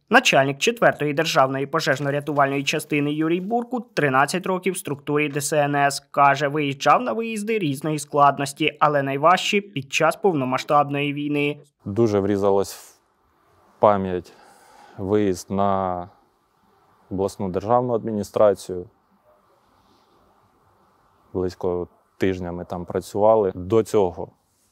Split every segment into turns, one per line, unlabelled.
Начальник 4-ї державної пожежно-рятувальної частини Юрій Буркут 13 років в структурі ДСНС. Каже, виїжджав на виїзди різної складності, але найважчі – під час повномасштабної війни.
Дуже врізалось в пам'ять виїзд на обласну державну адміністрацію. Близько тижня ми там працювали. До цього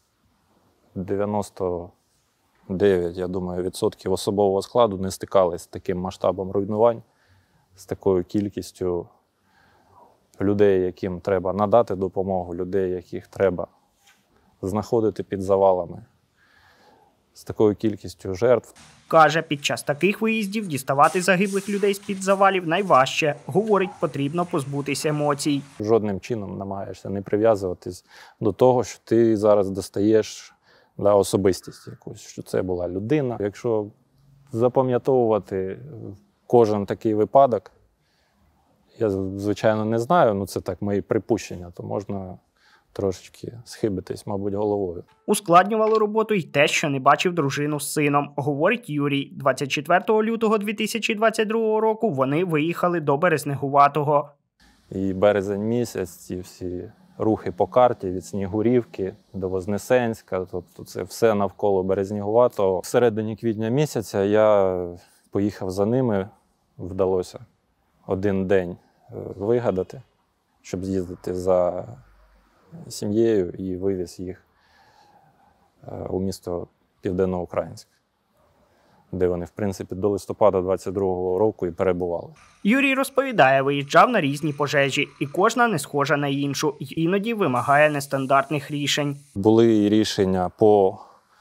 99, я думаю, відсотків особового складу не стикались з таким масштабом руйнувань, з такою кількістю людей, яким треба надати допомогу, людей, яких треба знаходити під завалами, з такою кількістю жертв.
Каже, під час таких виїздів діставати загиблих людей з-під завалів найважче. Говорить, потрібно позбутися емоцій.
Жодним чином намагаєшся не прив'язуватись до того, що ти зараз достаєш особистість якусь, що це була людина. Якщо запам'ятовувати кожен такий випадок, я, звичайно, не знаю, це так мої припущення, то можна трошечки схибитись, мабуть, головою.
Ускладнювало роботу й те, що не бачив дружину з сином. Говорить Юрій, 24 лютого 2022 року вони виїхали до Березнегуватого.
І березень місяць, ці всі рухи по карті від Снігурівки до Вознесенська, тобто це все навколо Березнегуватого. В середині квітня місяця я поїхав за ними, вдалося один день вигадати, щоб з'їздити за сім'єю і вивіз їх у місто Південноукраїнськ, де вони, в принципі, до листопада 22-го року і перебували.
Юрій розповідає, виїжджав на різні пожежі, і кожна не схожа на іншу, і іноді вимагає нестандартних рішень.
Були рішення по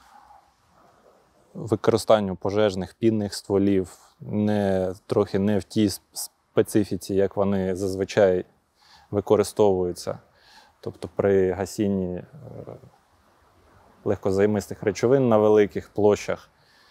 використанню пожежних пінних стволів, трохи не в тій специфіці, як вони зазвичай використовуються. Тобто при гасінні легкозаймистих речовин на великих площах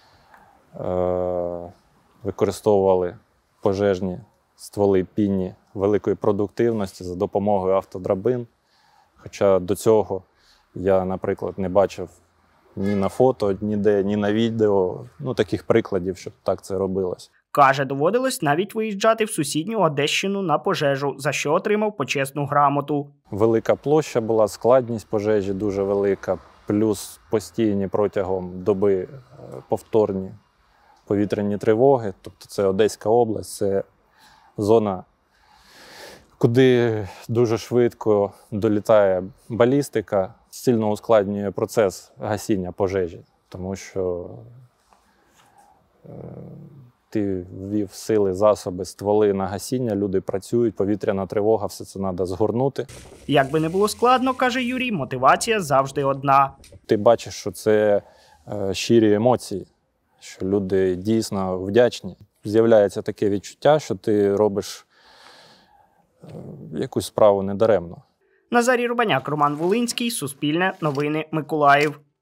використовували пожежні стволи пінні великої продуктивності за допомогою автодрабин. Хоча до цього я, наприклад, не бачив ні на фото, ніде, ні на відео, таких прикладів, щоб так це робилось.
Каже, доводилось навіть виїжджати в сусідню Одещину на пожежу, за що отримав почесну грамоту.
Велика площа була, складність пожежі дуже велика, плюс постійні протягом доби повторні повітряні тривоги. Тобто це Одеська область, це зона, куди дуже швидко долітає балістика, сильно ускладнює процес гасіння пожежі, тому що ти ввів сили, засоби, стволи на гасіння, люди працюють, повітряна тривога, все це треба згорнути.
Як би не було складно, каже Юрій, мотивація завжди одна.
Ти бачиш, що це щирі емоції, що люди дійсно вдячні. З'являється таке відчуття, що ти робиш якусь справу недаремно.
Назарій Рубаняк, Роман Волинський, Суспільне, Новини, Миколаїв.